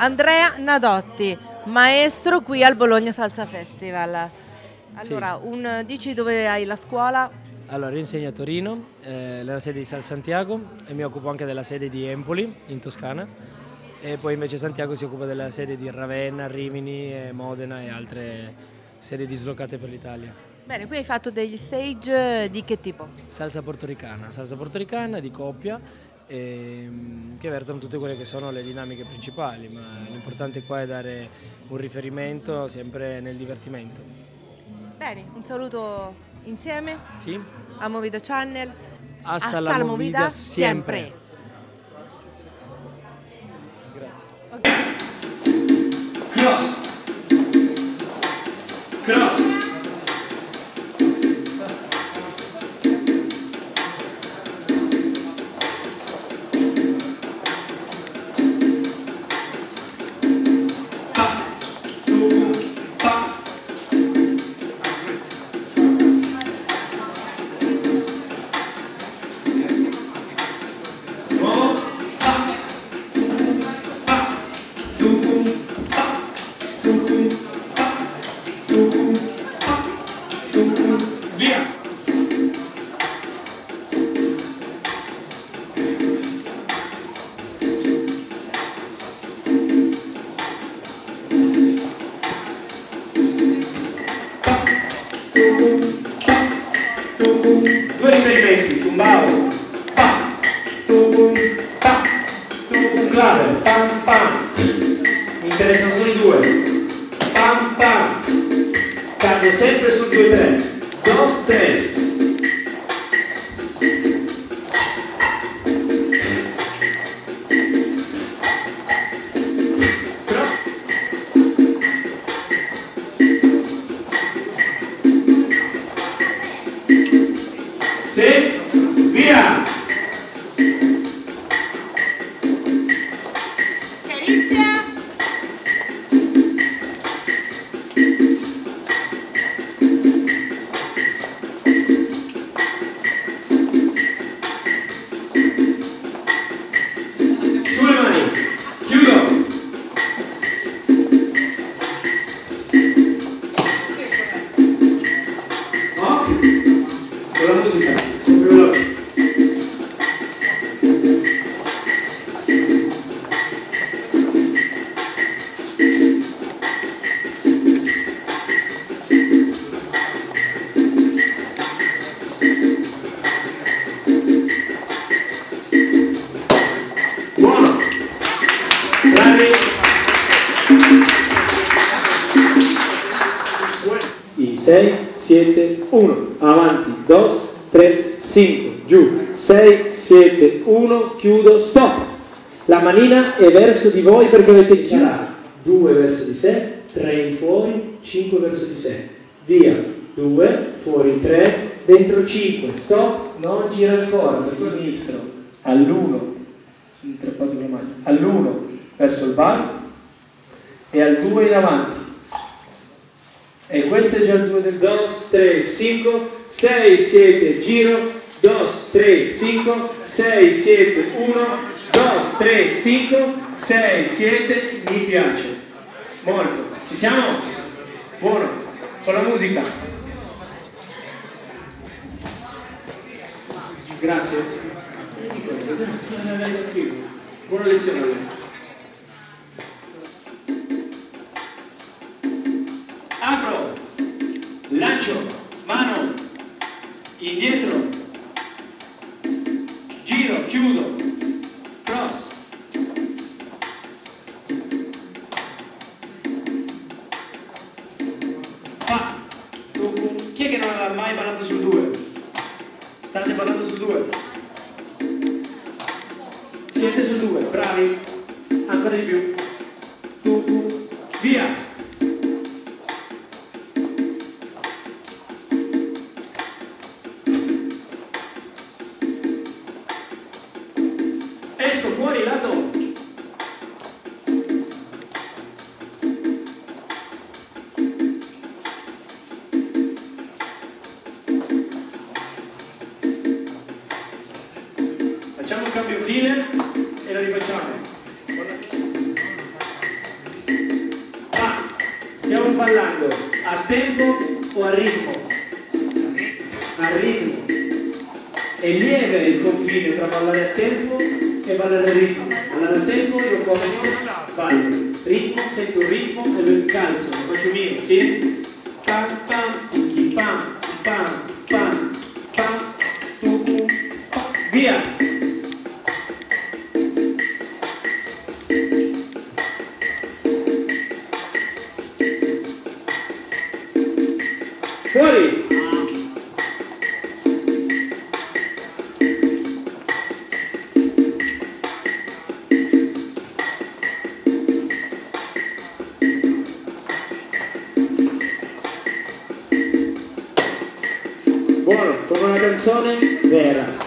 Andrea Nadotti, maestro qui al Bologna Salsa Festival. Allora, Sì. dici dove hai la scuola? Allora, io insegno a Torino, nella sede di San Santiago, e mi occupo anche della sede di Empoli, in Toscana, e poi invece Santiago si occupa della sede di Ravenna, Rimini, Modena e altre sedi dislocate per l'Italia. Bene, qui hai fatto degli stage di che tipo? Salsa portoricana di coppia, che vertono tutte quelle che sono le dinamiche principali, ma l'importante qua è dare un riferimento sempre nel divertimento. Bene, un saluto insieme Sì? a Movida Channel. Hasta la movida siempre. Grazie. Cross. Cross. Due riferimenti, tumbao, pa, tum, pa, tum, clave, pam, pam. Mi interessano solo i due. Pam, pam. Cambio sempre sul 2-3. Dos, tres. Sì, via! Carissima! Sulle mani, chiudo! No? Con la musica, più veloce. Buono! Bravi! I 6, 7, 1. Avanti, 2, 3, 5. Giù. 6, 7, 1. Chiudo, stop. La manina è verso di voi perché avete girato. 2 verso di sé, 3 in fuori, 5 verso di sé. Via. 2, fuori 3, dentro 5. Stop. Non gira ancora, per sinistro. All'1. Intrappato con la maglia. All'1 verso il bar e al 2 in avanti. E questo è già il 2 del 2, 3, 5, 6, 7, giro, 2, 3, 5, 6, 7, 1, 2, 3, 5, 6, 7, mi piace. Molto. Ci siamo? Buono. Con la musica. Grazie. Buona lezione. Apro, lancio, mano, indietro, giro, chiudo, cross. Pa. Chi è che non aveva mai ballato sul 2? State ballando sul 2? Siete sul 2, bravi, ancora di più. Via. Esco fuori lato. Facciamo un cambio fine e lo rifacciamo. ballando a tempo o a ritmo? A ritmo. È lieve il confine tra ballare a tempo e ballare a ritmo. Ballare a tempo io come ballo. Ritmo, sento un ritmo e lo incalzo, lo faccio mio, sì? Pam pam, chi pam, pam, pam, pam, tu, pam, via! Fuori! Buono, come una canzone vera.